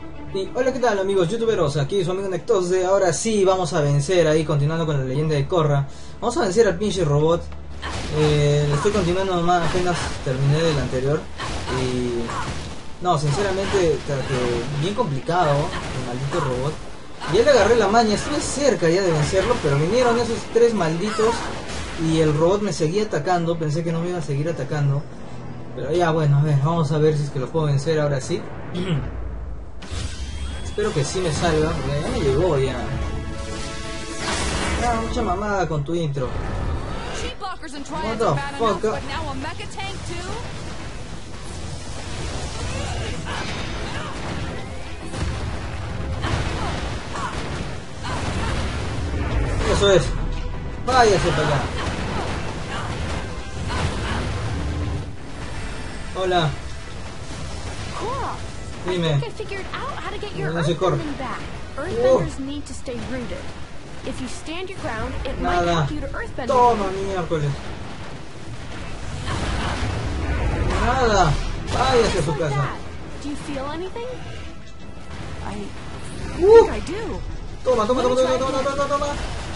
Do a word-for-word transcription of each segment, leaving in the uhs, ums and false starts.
Y hola, ¿qué tal amigos youtuberos? Aquí su amigo Nectose. Ahora sí vamos a vencer ahí, continuando con la leyenda de Korra. Vamos a vencer al pinche robot. eh, Estoy continuando nomás, apenas terminé del anterior. Y... no, sinceramente, que bien complicado el maldito robot. Ya le agarré la maña, estuve cerca ya de vencerlo, pero vinieron esos tres malditos y el robot me seguía atacando. Pensé que no me iba a seguir atacando, pero ya bueno, a ver, vamos a ver si es que lo puedo vencer ahora sí. Espero que sí me salga, porque ya me llegó ya. Ah, mucha mamada con tu intro. What the fuck? Eso es. Váyase para allá. Hola. Dime. No se corre. Nada. Toma, miércoles. Nada. Váyase a su casa. Uh. Toma, toma, toma, toma, toma, toma, toma.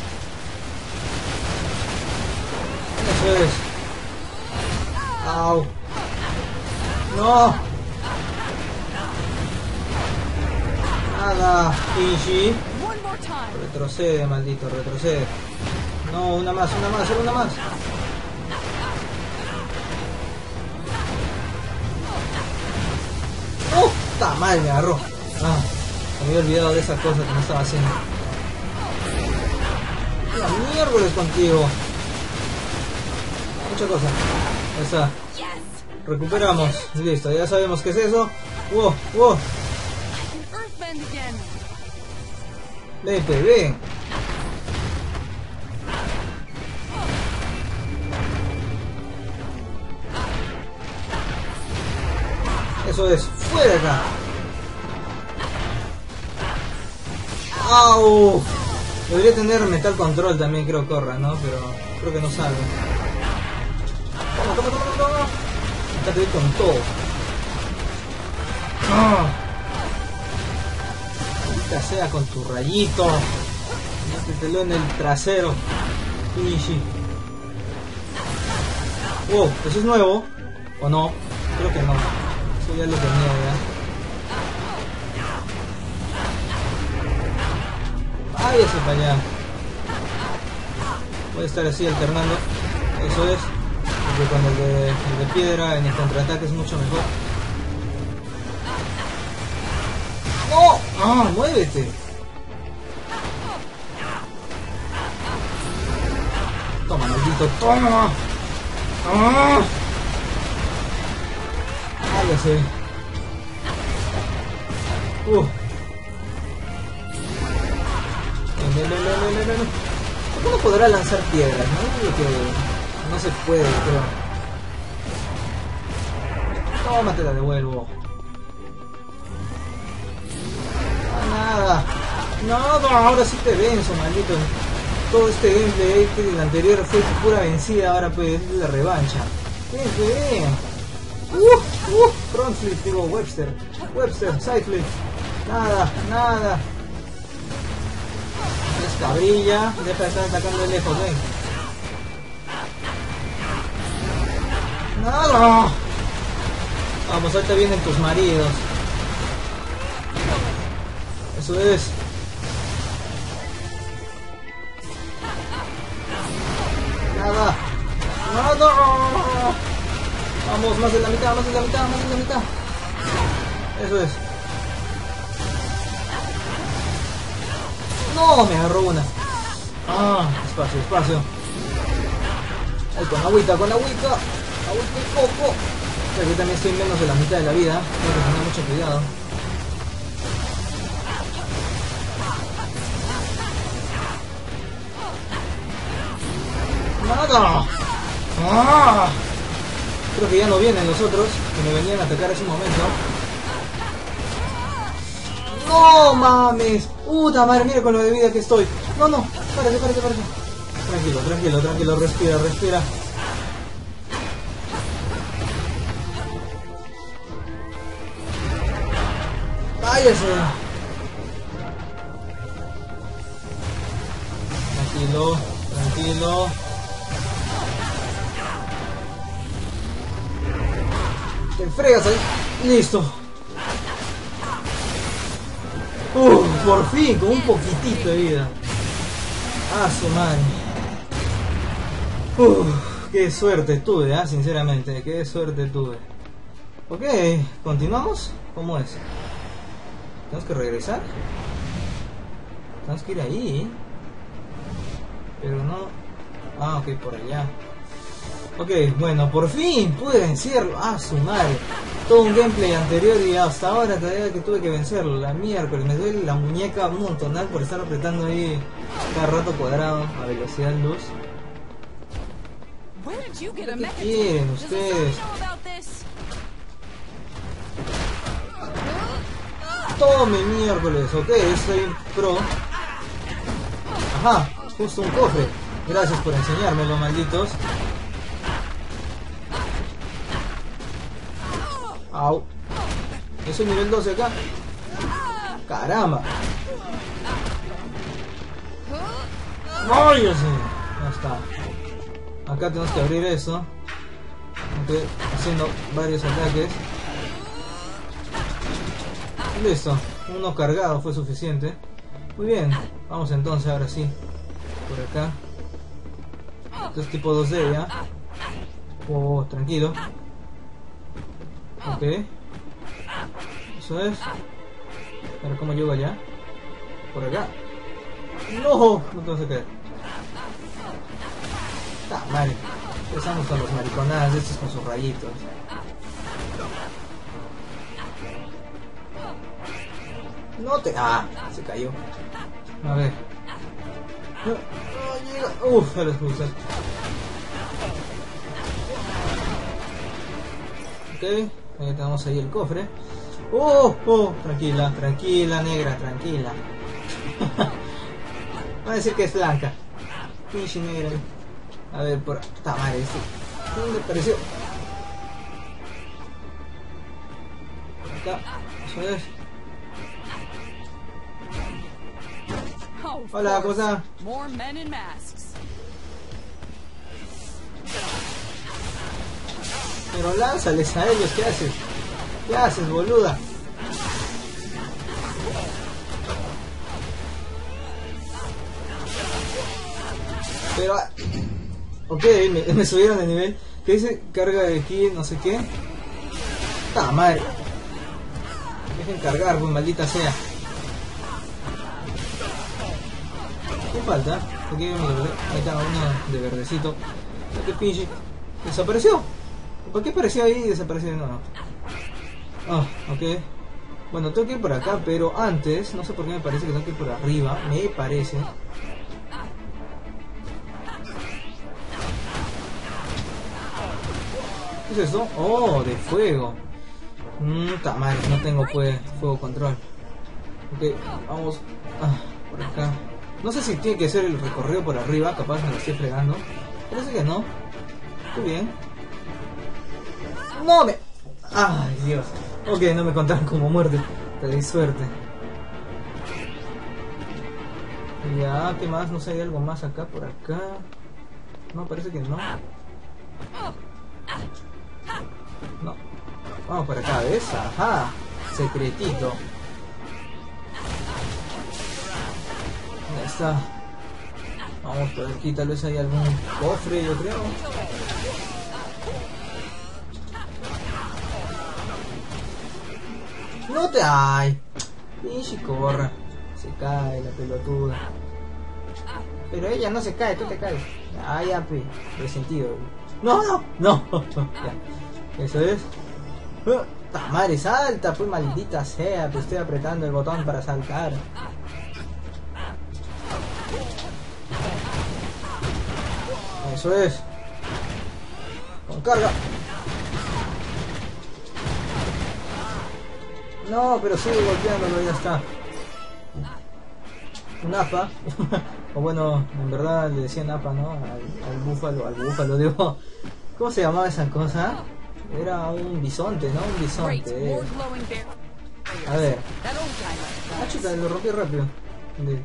Eso es. Au. No. Nada. Ishi. Retrocede, maldito, retrocede. No, una más, una más, solo una más. ¡Oh! Está mal, me agarró. Ah, me había olvidado de esa cosa que no estaba haciendo. ¡La miércoles contigo! Mucha cosa. Ya está. Recuperamos. Listo, ya sabemos qué es eso. ¡Wow! ¡Wow! Vete, ven. Eso es. ¡Fuera acá! ¡Au! Debería tener metal control también, creo, Korra, ¿no? Pero creo que no sabe. Toma, toma, toma, toma. Acá te doy con todo. ¡Ah! Maldita sea con tu rayito. Métetelo en el trasero. Ishi. Wow, ¿eso es nuevo? ¿O no? Creo que no. Eso ya lo tenía ya. Váyase para allá. Voy a estar así alternando. Eso es. Porque con el de, el de piedra en el contraataque es mucho mejor. ¡No! ¡Ah! ¡Muévete! Toma, maldito, toma. ¡Ah! Váyase. Uh. ¿Cómo podrá lanzar piedras? No digo que no se puede, pero... Toma, te la devuelvo. Nada. Nada, ahora sí te venzo, maldito. Todo este gameplay este del anterior fue pura vencida, ahora pues es la revancha. Ven, ven. Uh, uh, front flip, digo Webster. Webster, side flip. Nada, nada. Es cabrilla, deja de estar atacando de lejos, ven. Nada. Vamos, ahorita vienen tus maridos. Eso es. Nada. Nada. Vamos, más de la mitad, más de la mitad, más de la mitad. Eso es. No, me agarró una. Ah, espacio, espacio. Ahí con agüita, con agüita. Agüita y coco. Aquí también estoy menos de la mitad de la vida. Tengo que tener mucho cuidado. ¡Nada! ¡Ah! Creo que ya no vienen los otros que me venían a atacar hace un momento. ¡No mames! ¡Puta madre! Mira con lo de vida que estoy. No, no. Párate, párate, párate. Tranquilo, tranquilo, tranquilo. Respira, respira. ¡Váyase! Tranquilo, tranquilo. Te fregas ahí. Listo. Uh, por fin, con un poquitito de vida. Ah, su madre. Uh, qué suerte tuve, ¿eh? Sinceramente, qué suerte tuve. Ok, ¿continuamos? ¿Cómo es? ¿Tenemos que regresar? Tenemos que ir ahí. Pero no... Ah, ok, por allá. Ok, bueno, por fin pude vencerlo. Ah, su madre. Todo un gameplay anterior y hasta ahora todavía que tuve que vencerlo. La miércoles, me duele la muñeca un montonal por estar apretando ahí cada rato cuadrado a velocidad luz. ¿Qué quieren ustedes? Tome miércoles, ok, soy pro. Ajá, justo un cofre. Gracias por enseñármelo, malditos. Au. Yo soy nivel doce acá. Caramba. ¡Ay, ya sé! Ya está. Acá tenemos que abrir eso. Ok, haciendo varios ataques. Listo. Uno cargado fue suficiente. Muy bien. Vamos entonces, ahora sí. Por acá. Esto es tipo dos D ya. Oh, tranquilo. Ok. Eso es. A ver cómo llego allá. Por acá. No, no te vas a caer. Ah, madre. Empezamos con los mariconadas estos con sus rayitos. No te... Ah, se cayó. A ver. No, no llega. Uf, ya lo expulsé. Ok. Ahí tenemos ahí el cofre. Oh, oh, tranquila, tranquila, negra, tranquila. Va a decir que es blanca. Pinche negra. A ver, por... Puta madre, este. ¿Dónde apareció? Acá, eso es. Hola, ¿cómo está? Pero lánzales a ellos, ¿qué haces? ¿Qué haces, boluda? Pero... Ok, me, me subieron de nivel. ¿Qué dice? Carga de aquí, no sé qué. ¡Ah, madre! Dejen cargar, pues, maldita sea. ¿Qué falta? Aquí hay uno de verde. Ahí está uno de verdecito. ¿Qué pinche? ¿Desapareció? ¿Por qué apareció ahí y desapareció de nuevo? Ah, ok. Bueno, tengo que ir por acá, pero antes, no sé por qué me parece que tengo que ir por arriba. Me parece. ¿Qué es esto? Oh, de fuego. Mmm, madre, no tengo pues, fuego control. Ok, vamos. Ah, por acá. No sé si tiene que ser el recorrido por arriba, capaz me lo estoy fregando. Parece que no. Muy bien. No me... Ay, Dios. Ok, no me contaron como muerte. Te di suerte. Ya, ¿qué más? No sé, hay algo más acá, por acá. No, parece que no. No. Vamos por acá, ¿ves? Ajá. Secretito. Ya está. Vamos por aquí, tal vez hay algún cofre, yo creo. No te... Ay. Pinche corra. Se cae la pelotuda. Pero ella no se cae, tú te caes. Ah, ya, pe. Resentido. No, no, no. Ya. Eso es. ¡Ta madre, salta! Pues maldita sea, te estoy apretando el botón para saltar. Eso es. Con carga. No, pero sigue golpeándolo, ya está. Un apa. O bueno, en verdad le decían apa, ¿no? Al, al búfalo, al búfalo, digo. ¿Cómo se llamaba esa cosa? Era un bisonte, ¿no? Un bisonte. Eh. A ver. Ah, chuta, lo rompí rápido. De...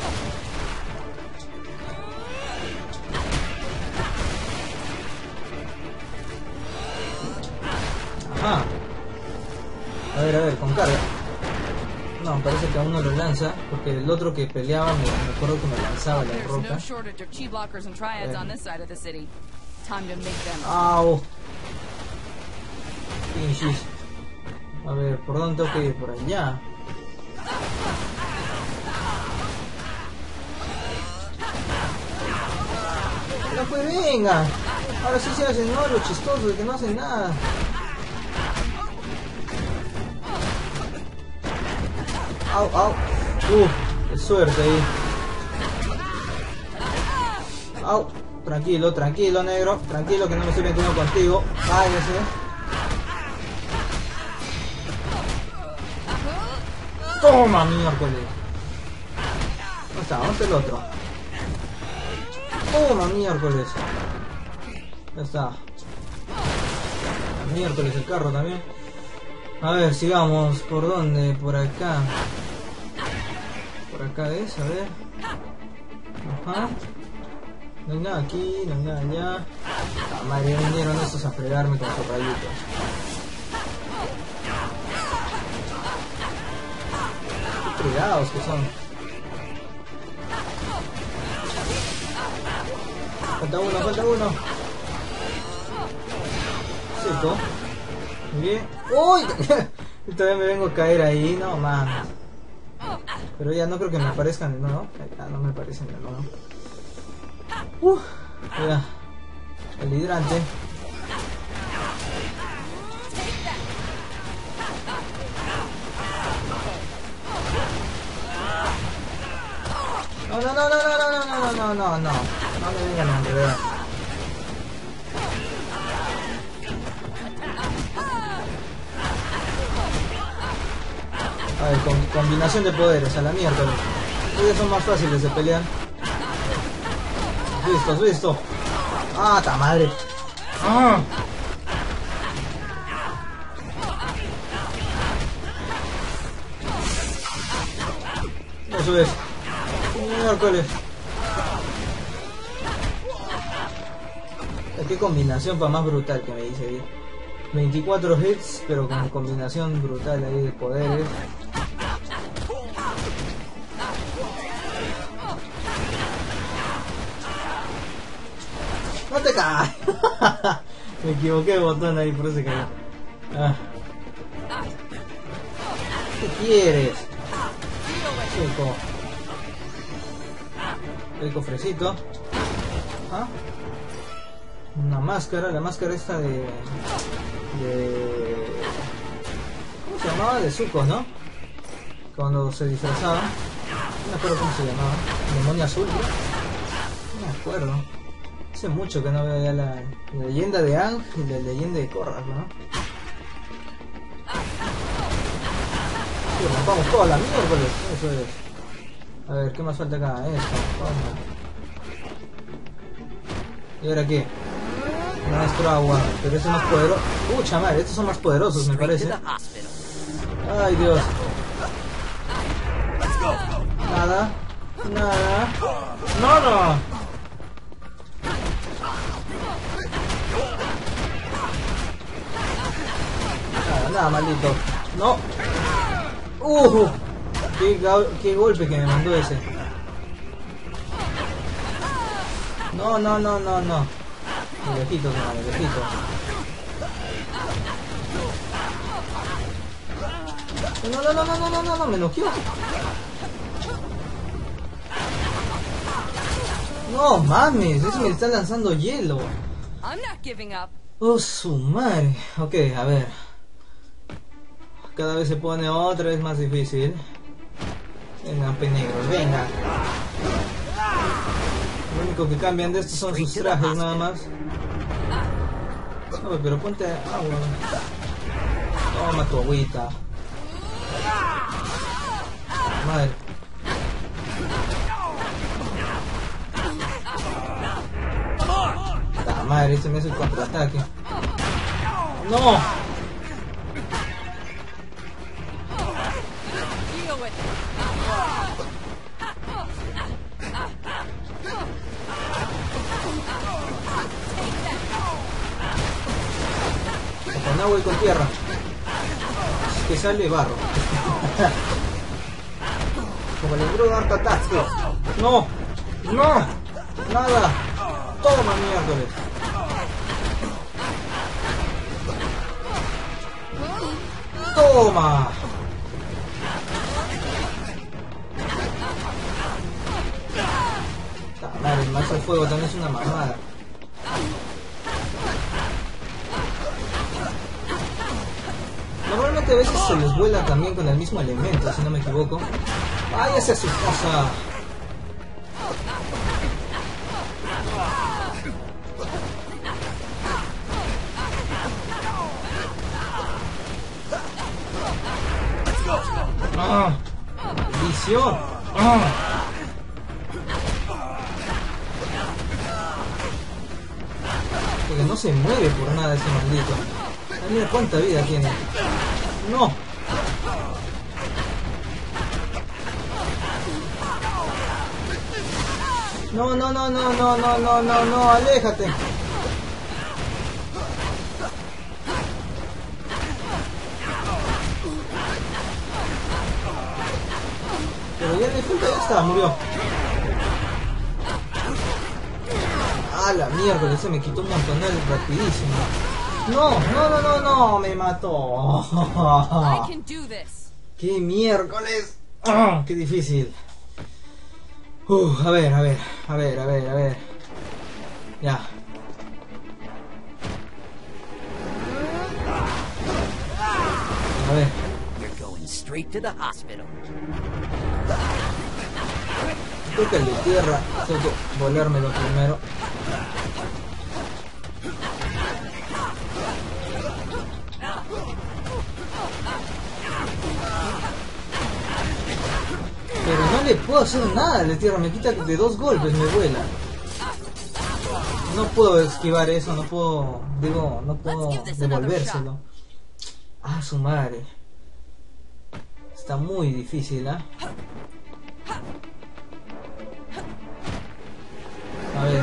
Ajá. A ver, a ver, con carga. No, parece que aún no lo lanza, porque el otro que peleaba me, me acuerdo que me lanzaba la roca. Au. Pinches. A ver, ¿por dónde tengo que ir? Por allá. No, pues venga. Ahora sí se hacen, ¿no? Los chistosos de que no hacen nada. Au, au. Uh, qué suerte ahí. Au. Tranquilo, tranquilo, negro. Tranquilo que no me estoy metiendo contigo. Váyase. Toma, miércoles. ¿Dónde está? ¿Dónde está el otro? Toma, miércoles. Ya está. Miércoles el carro también. A ver, sigamos. ¿Por dónde? Por acá. Por acá es, a ver. Ajá. No hay nada aquí, no hay nada allá. Ah, madre, vinieron estos a fregarme con sus rayitos. Qué fregados que son. Falta uno, falta uno. Seco. Bien. ¡Uy! Y todavía me vengo a caer ahí, no mames. Pero ya no creo que me aparezcan de nuevo. Ya no me aparecen de nuevo. Uh, ya. El hidrante. No, no, no, no, no, no, no, no, no, no, no. No me vengan a enredar. A ver, con, combinación de poderes, a la mierda. Ellos son más fáciles de pelear. Listo, listo. Ah, ta madre. Ah. Eso es. Miércoles. Qué combinación para más brutal que me dice ahí. veinticuatro hits, pero con combinación brutal ahí de poderes. ¡No te caes! Me equivoqué de botón ahí, por eso se cayó. Ah. ¿Qué quieres? Rico. El cofrecito. ¿Ah? Una máscara, la máscara esta de... de... ¿cómo se llamaba? De Zuko, ¿no? Cuando se disfrazaba. No me acuerdo cómo se llamaba. Demonio azul, ¿no? No me acuerdo. Hace mucho que no veo ya la, la leyenda de Aang y la leyenda de Korra, ¿no? Sí, rompamos toda la miércoles. Eso es. A ver, ¿qué más falta acá? Esto. Toma. ¿Y ahora qué? Maestro agua, pero ese es más poderoso. Pucha madre, estos son más poderosos, me parece. Ay, Dios. Nada. Nada. Nada. Nada, nada, maldito. No. Uh, qué, qué golpe que me mandó ese. No, no, no, no, no. De lejito, no, de lejito. No, no, no, no, no, no, no, no, me noqueó. No mames, ese me está lanzando hielo. Oh, su madre. Ok, a ver. Cada vez se pone otra vez más difícil. Venga, penegros, venga. Lo único que cambian de estos son sus trajes nada más. No, pero ponte agua. Toma tu agüita. Madre. La madre, este me hace el contraataque. No. Con agua y con tierra. Que sale barro. Como le logró dar tatasco. No, no, nada. Toma miércoles. Toma. Madre, el mazo de fuego también es una mamada. Normalmente a veces se les vuela también con el mismo elemento, si no me equivoco. ¡Váyase a su casa! ¡Ah! ¡Visión! ¡Ah! Porque no se mueve por nada ese maldito. Ah, mira cuánta vida tiene. ¡No! No, no, no, no, no, no, no, no, no, aléjate. Pero ya le falta, ya está, murió. Ah, la mierda, ese me quitó un montonal rapidísimo. No, no, no, no, no, me mató. ¡Qué miércoles! ¡Oh, qué difícil! Uh, a ver, a ver, a ver, a ver, a ver. Ya. A ver. Creo que el de tierra tengo que volármelo primero. Pero no le puedo hacer nada al de tierra, me quita de dos golpes, me vuela. No puedo esquivar eso, no puedo, digo, no puedo devolvérselo. Ah, su madre. Está muy difícil, ¿ah? ¿eh? A ver.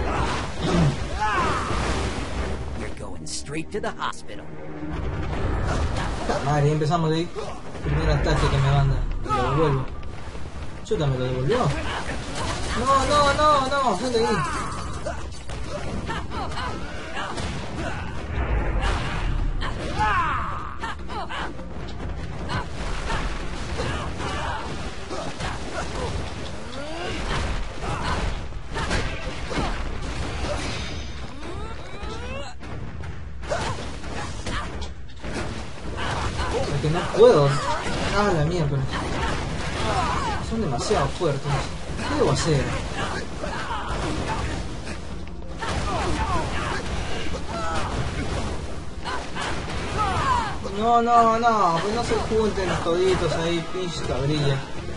Madre, empezamos de ahí. Primer ataque que me manda. Lo devuelvo. Chuta, me lo devolvió. No, no, no, no, sal de ahí. Que no puedo. Ah, la mierda. Son demasiado fuertes. ¿Qué debo hacer? No, no, no. Pues no se junten los toditos ahí, pinche cabrilla.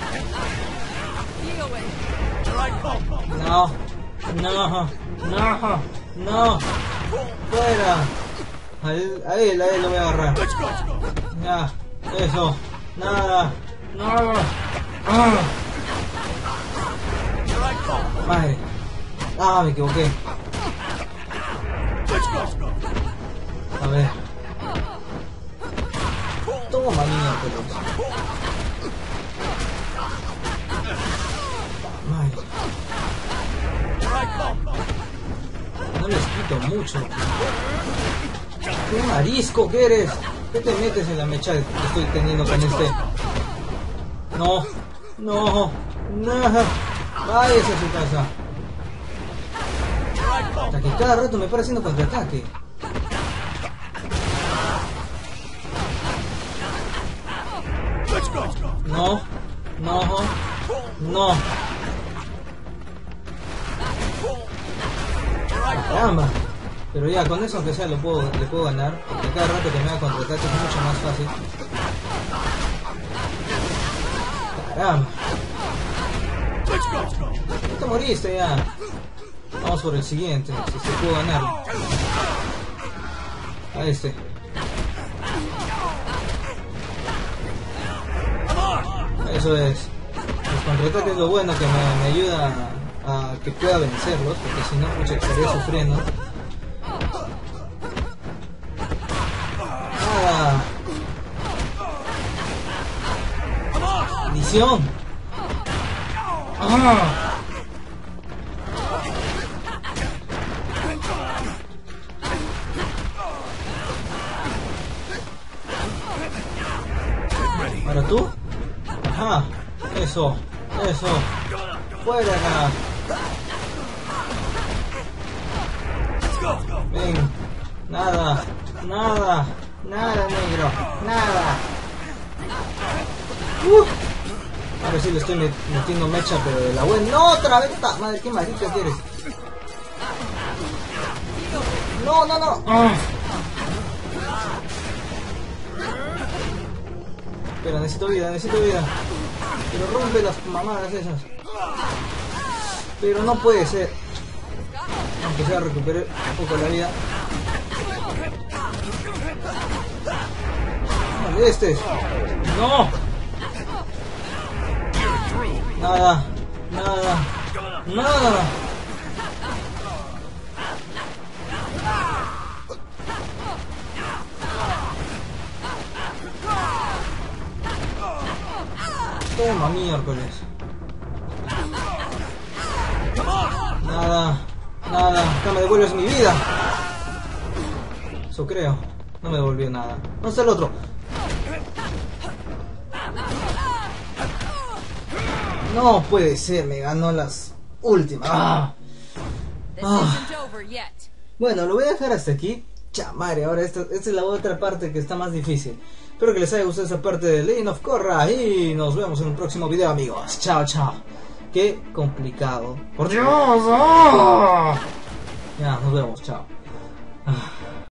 No. No. No. No. Fuera. A él, a él, a él lo voy a agarrar. Ya, eso, nada, nada. Ah. Madre. Ah, me equivoqué. A ver. Toma, niña, pelota. Madre. No les quito mucho. ¡Qué marisco que eres! ¿Qué te metes en la mecha que estoy teniendo con este? No, no, no. Váyase a su casa. Hasta que cada rato me para haciendo contraataque. No, no, no. Caramba. Pero ya, con eso aunque sea lo puedo, le puedo ganar, porque cada rato que me haga contraataque es mucho más fácil. Caramba. No te moriste ya. Vamos por el siguiente, si se puedo ganar. A este. Eso es. Los contraataques es lo bueno que me, me ayuda a, a que pueda vencerlos, porque si no, pucha, estaría sufriendo. Nada. Visión. Ah. ¿Ahora tú? Ajá. Eso. Eso. Fuera acá. Ven. Nada. Nada. Nada, negro. Nada. Uh. Ahora sí le estoy metiendo mecha, pero de la buena. ¡No! ¡Otra vez! Madre, qué marica que eres. ¡No, no, no! Ah. Espera, necesito vida, necesito vida. Pero rompe las mamadas esas. Pero no puede ser. Aunque sea recuperar un poco la vida. Vale, este. ¡No! Nada, nada, nada. Toma, miércoles. Nada, nada. No me devuelves mi vida. Eso creo. No me devolvió nada. ¿Dónde está el otro? No puede ser, me ganó las últimas. Ah. Ah. Bueno, lo voy a dejar hasta aquí. Chamare, ahora esta, esta es la otra parte que está más difícil. Espero que les haya gustado esta parte de Legend of Korra y nos vemos en un próximo video, amigos. Chao, chao. Qué complicado. Por Dios. Ah. Ya, nos vemos, chao. Ah.